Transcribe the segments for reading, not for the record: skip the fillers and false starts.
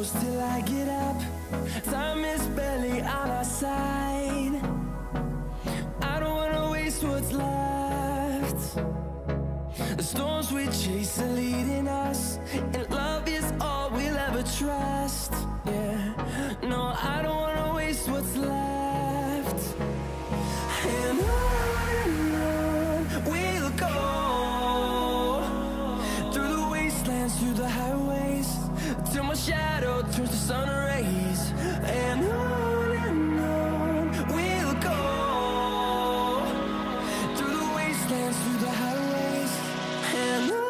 close till I get up. Time is barely on our side. I don't wanna waste what's left. The storms we chase are leading us, and love is all we'll ever trust. Yeah, no, I don't wanna waste what's left. And on we'll go, through the wastelands, through the highways, till my shadow turns to sun rays. And on we'll go, through the wastelands, through the highways, and on we'll go.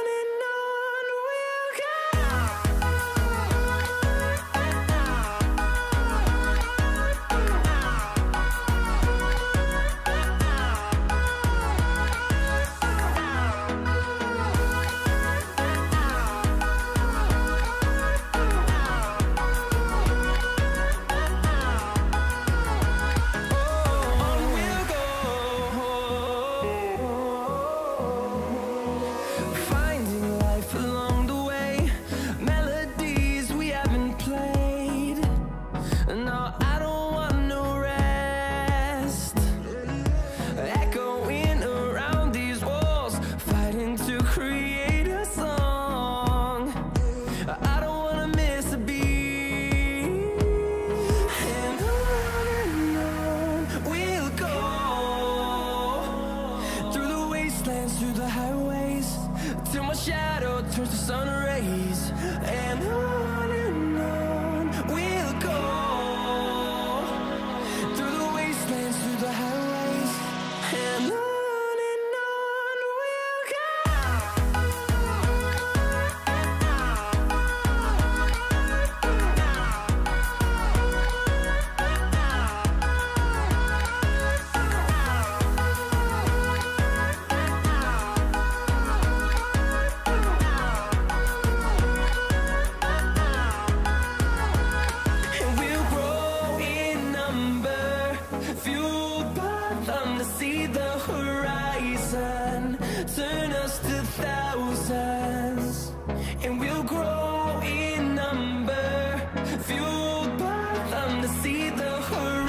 Through the highways, till my shadow turns to sun rays. And on we'll go, through the wastelands, through the highways, and on we'll go. Fueled by them to see the horizon, turn us to thousands, and we'll grow in number. Fueled by them to see the horizon.